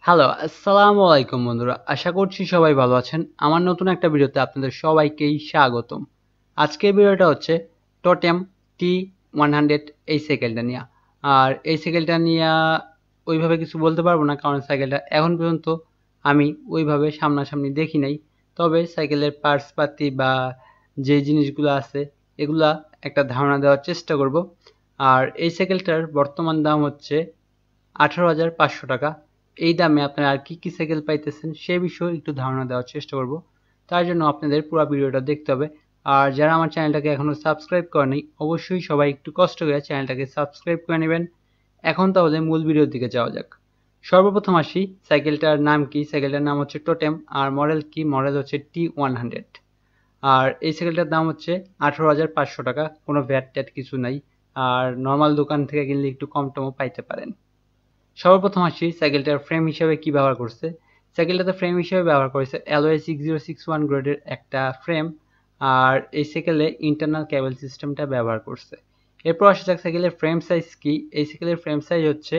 Hello, আসসালামু আলাইকুম বন্ধুরা। আশা করছি সবাই ভালো আছেন। আমার নতুন একটা ভিডিওতে আপনাদের সবাইকেই স্বাগতম। আজকের ভিডিওটা হচ্ছে টোটেম t100 এই সাইকেলটা নিয়ে। আর এই সাইকেলটা নিয়ে ওইভাবে কিছু বলতে পারবো না, কারণ সাইকেলটা এখন পর্যন্ত আমি ওইভাবে সামনাসামনি দেখি নাই। তবে সাইকেলের পার্টস পাতি বা যে জিনিসগুলো আছে এগুলা একটা ধারণা দেওয়ার চেষ্টা করব। আর এই সাইকেলটার বর্তমান দাম হচ্ছে 18,500 টাকা। এই দামে আপনারা আর কি সাইকেল পাইতেছেন সে বিষয়ে একটু ধারণা দেওয়ার চেষ্টা করব। তার জন্য আপনাদের পুরো ভিডিওটা দেখতে হবে। আর যারা আমার চ্যানেলটাকে এখনো সাবস্ক্রাইব করেনি অবশ্যই সবাই একটু কষ্ট করে চ্যানেলটাকে সাবস্ক্রাইব করে নেবেন। এখন তাহলে মূল ভিডিওর দিকে যাওয়া যাক। সর্বপ্রথম আসি, সাইকেলটার নাম কি? সাইকেলটার নাম হচ্ছে টোটেম। আর মডেল কি? মডেল হচ্ছে t100। আর এই সাইকেলটার দাম হচ্ছে 18,500 টাকা। কোনো ভ্যাট ট্যাট কিছু নাই। আর নর্মাল দোকান থেকে কিনলে একটু কম টমও পাইতে পারেন। সর্বপ্রথম আসি সাইকেলটার ফ্রেম হিসেবে কি ব্যবহার করছে। সাইকেলটাতে ফ্রেম হিসেবে ব্যবহার করেছে A.R.A 6061 গ্রেডের একটা ফ্রেম। আর এই সাইকেলে ইন্টারনাল কেবল সিস্টেমটা ব্যবহার করছে। এরপর আসা যাক সাইকেলের ফ্রেম সাইজ কি। এই সাইকেলের ফ্রেম সাইজ হচ্ছে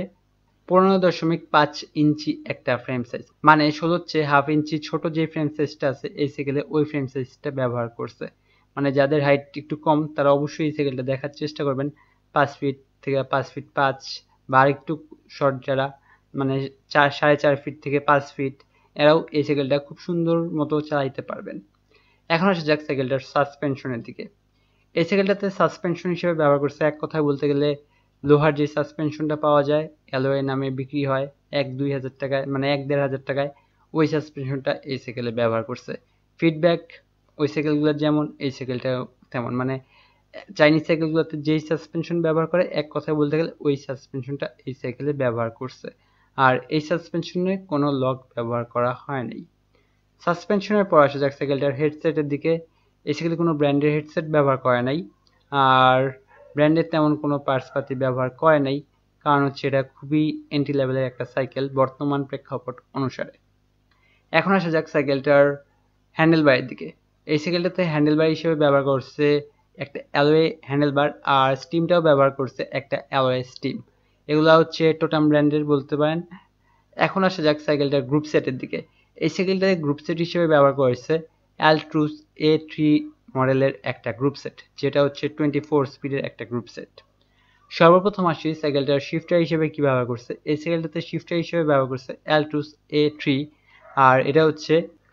15.5 ইঞ্চি একটা ফ্রেম সাইজ, মানে 16.5 ইঞ্চি ছোট যে ফ্রেম সাইজটা আছে এই সাইকেলে ওই ফ্রেম সাইজটা ব্যবহার করছে। মানে যাদের হাইট একটু কম তারা অবশ্যই এই সাইকেলটা দেখার চেষ্টা করবেন। 5 ফিট থেকে 5 ফিট 5 বা আরেকটু শর্ট যারা, মানে 4.5 ফিট থেকে 5 ফিট, এরাও এই সাইকেলটা খুব সুন্দর মতো চালাইতে পারবেন। এখন আসা যাক সাইকেলটার সাসপেনশনের দিকে। এই সাইকেলটাতে সাসপেনশন হিসেবে ব্যবহার করছে, এক কথায় বলতে গেলে লোহার যে সাসপেনশনটা পাওয়া যায় অ্যালয় নামে বিক্রি হয় 1-2 হাজার টাকায়, মানে 1-1.5 হাজার টাকায়, ওই সাসপেনশনটা এই সাইকেলে ব্যবহার করছে। ফিডব্যাক ওই সাইকেলগুলোর যেমন এই সাইকেলটাও তেমন, মানে চাইনিজ সাইকেলগুলোতে যেই সাসপেনশন ব্যবহার করে এক কথায় বলতে গেলে ওই সাসপেনশনটা এই সাইকেলে ব্যবহার করছে। আর এই সাসপেনশনে কোনো লক ব্যবহার করা হয়নি। সাসপেনশনের পর আসা যাক সাইকেলটার হেডসেটের দিকে। এই সাইকেলে কোনো ব্র্যান্ডের হেডসেট ব্যবহার করে নাই। আর ব্র্যান্ডের তেমন কোনো পার্টস পাতি ব্যবহার করে নাই, কারণ হচ্ছে এটা খুবই এন্ট্রি লেভেলের একটা সাইকেল বর্তমান প্রেক্ষাপট অনুসারে। এখন আসা যাক সাইকেলটার হ্যান্ডেলবারের দিকে। এই সাইকেলটাতে হ্যান্ডেলবার হিসেবে ব্যবহার করছে একটা অ্যালয় হ্যান্ডেলবার, আর স্টিমটাও ব্যবহার করছে একটা অ্যালয় স্টিম। এগুলো হচ্ছে টোটাম ব্র্যান্ডের বলতে পারেন। এখন আসা যাক সাইকেলটার গ্রুপ সেটের দিকে। এই সাইকেলটাকে গ্রুপ সেট হিসেবে ব্যবহার করেছে অ্যালট্রুস A3 মডেলের একটা গ্রুপ সেট, যেটা হচ্ছে 24 স্পিডের একটা গ্রুপ সেট। সর্বপ্রথম আসি সাইকেলটার শিফটার হিসেবে কি ব্যবহার করছে। এই সাইকেলটাতে শিফটার হিসেবে ব্যবহার করছে অ্যালট্রুস A3। আর এটা হচ্ছে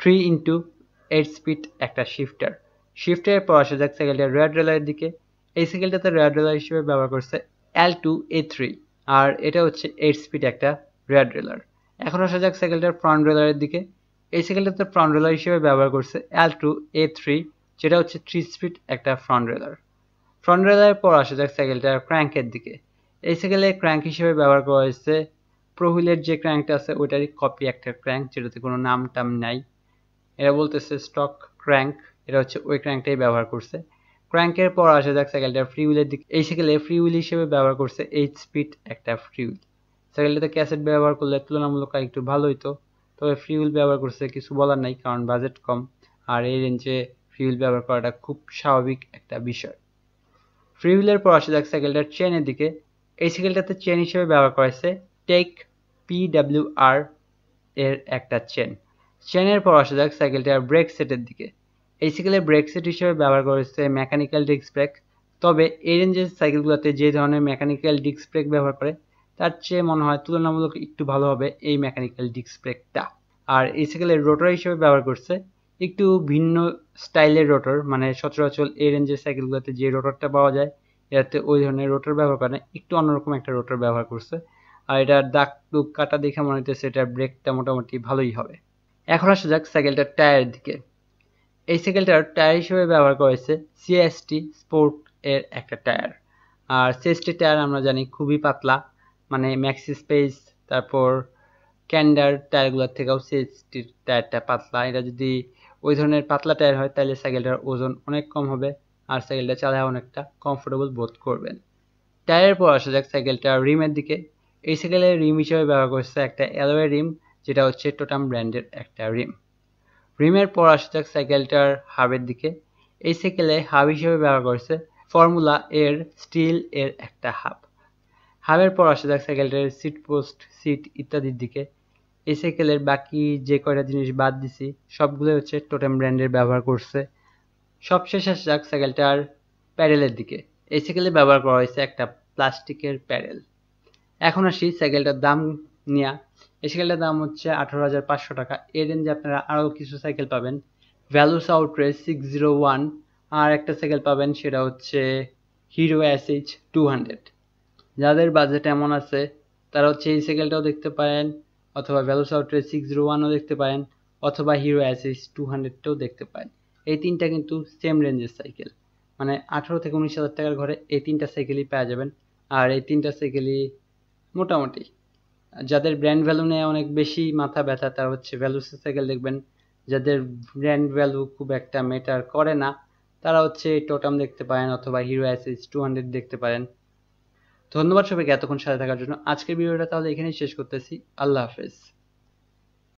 3x8 স্পিড একটা শিফটার। শিফটারের পর আসা যাক সাইকেলটার রেয়ার ড্রেলারের দিকে। এই সাইকেলটাতে রেয়ার ড্রেলার হিসেবে ব্যবহার করছে L2A3। আর এটা হচ্ছে 8 স্পিড একটা রেয়ার ড্রেলার। এখন আসা যাক সাইকেলটার ফ্রন্ট ড্রেলারের দিকে। এই সাইকেলটাতে ফ্রন্ট ড্রেলার হিসেবে ব্যবহার করছে L2A3, যেটা হচ্ছে 3 স্পিড একটা ফ্রন্ট ড্রেলার। ফ্রন্ট রেলারের পর আসা যাক সাইকেলটার ক্র্যাঙ্কের দিকে। এই সাইকেলে ক্র্যাঙ্ক হিসেবে ব্যবহার করা হয়েছে প্রহুইলের যে ক্র্যাঙ্কটা আছে ওইটারই কপি একটা ক্র্যাঙ্ক, যেটাতে কোনো নাম টাম নাই। এরা বলতেছে স্টক ক্র্যাঙ্ক, এটা হচ্ছে ওই ক্র্যাঙ্কটাই ব্যবহার করছে। ক্র্যাঙ্কের পর আসা যাক সাইকেলটার ফ্রি হুইলের দিকে। এই সাইকেলে ফ্রি হুইল হিসেবে ব্যবহার করছে 8 স্পিড একটা ফ্রি হুইল। সাইকেলটাতে ক্যাসেট ব্যবহার করলে তুলনামূলক একটু ভালো হইতো, তবে ফ্রি হুইল ব্যবহার করছে কিছু বলার নাই, কারণ বাজেট কম। আর এই রেঞ্জে ফ্রি হুইল ব্যবহার করাটা খুব স্বাভাবিক একটা বিষয়। ফ্রি হুইলের পর আসা যাক সাইকেলটার চেনের দিকে। এই সাইকেলটাতে চেন হিসেবে ব্যবহার করেছে টেক PWR এর একটা চেন। চেনের পর আসা যাক সাইকেলটার ব্রেক সেটের দিকে। এই সাইকেলের ব্রেক সেট হিসেবে ব্যবহার করেছে মেকানিক্যাল ডিস্ক ব্রেক। তবে এই রেঞ্জের সাইকেলগুলোতে যে ধরনের মেকানিক্যাল ডিস্ক ব্রেক ব্যবহার করে তার চেয়ে মনে হয় তুলনামূলক একটু ভালো হবে এই মেকানিক্যাল ডিস্ক ব্রেকটা। আর এই সাইকেলের রোটর হিসেবে ব্যবহার করছে একটু ভিন্ন স্টাইলের রোটর, মানে সচরাচর এই রেঞ্জের সাইকেলগুলোতে যে রোটরটা পাওয়া যায় এটাতে ওই ধরনের রোটর ব্যবহার করে না, একটু অন্যরকম একটা রোটর ব্যবহার করছে। আর এটার দাগ টুক কাটা দেখে মনে হইতেছে এটার ব্রেকটা মোটামুটি ভালোই হবে। এখন আসা যাক সাইকেলটার টায়ারের দিকে। এই সাইকেলটার টায়ার হিসেবে ব্যবহার করেছে CST স্পোর্ট এর একটা টায়ার। আর CST টায়ার আমরা জানি খুবই পাতলা, মানে ম্যাক্সি স্পেস তারপর ক্যান্ডার টায়ারগুলোর থেকেও CST টায়ারটা পাতলা। এটা যদি ওই ধরনের পাতলা টায়ার হয় তাহলে সাইকেলটার ওজন অনেক কম হবে, আর সাইকেলটা চালায় অনেকটা কমফোর্টেবল বোধ করবেন। টায়ারের পর আসা যাক সাইকেলটার রিমের দিকে। এই সাইকেলের রিম হিসেবে ব্যবহার করছে একটা অ্যালয় রিম, যেটা হচ্ছে টোটাম ব্র্যান্ডের একটা রিম। রিমের পর আসা যাক সাইকেলটার হাবের দিকে। এই সাইকেলে হাব হিসেবে ব্যবহার করছে ফর্মুলা এর স্টিল এর একটা হাব। হাবের পর আসা যাক সাইকেলটার সিট পোস্ট সিট ইত্যাদির দিকে। এই সাইকেলের বাকি যে কয়টা জিনিস বাদ দিছি সবগুলো হচ্ছে টোটেম ব্র্যান্ডের ব্যবহার করছে। সবশেষ আসা যাক সাইকেলটার প্যাডেলের দিকে। এই সাইকেলে ব্যবহার করা হয়েছে একটা প্লাস্টিকের প্যাডেল। এখন আসি সাইকেলটার দাম নিয়ে। এই সাইকেলটার দাম হচ্ছে 18,500 টাকা। এই রেঞ্জে আপনারা আরও কিছু সাইকেল পাবেন। ভ্যালুস আউটরেজ 601 আর একটা সাইকেল পাবেন, সেটা হচ্ছে হিরো SH 200। যাদের বাজেট এমন আছে তারা হচ্ছে এই সাইকেলটাও দেখতে পারেন, অথবা ভ্যালুস আউটরেজ 601ও দেখতে পারেন, অথবা হিরো SH 200টাও দেখতে পারেন। এই তিনটা কিন্তু সেম রেঞ্জের সাইকেল, মানে 18 থেকে 19,000 টাকার ঘরে এই তিনটা সাইকেলই পেয়ে যাবেন। আর এই তিনটা সাইকেলই মোটামুটি, যাদের ব্র্যান্ড ভ্যালু নিয়ে অনেক বেশি মাথা ব্যথা তারা হচ্ছে ভ্যালুসের সাইকেল দেখবেন। যাদের ব্র্যান্ড ভ্যালু খুব একটা ম্যাটার করে না তারা হচ্ছে টোটাম দেখতে পারেন, অথবা হিরো SH 200 দেখতে পারেন। ধন্যবাদ সবাইকে এতক্ষণ সাথে থাকার জন্য। আজকের ভিডিওটা তাহলে এখানেই শেষ করতেছি। আল্লাহ হাফেজ।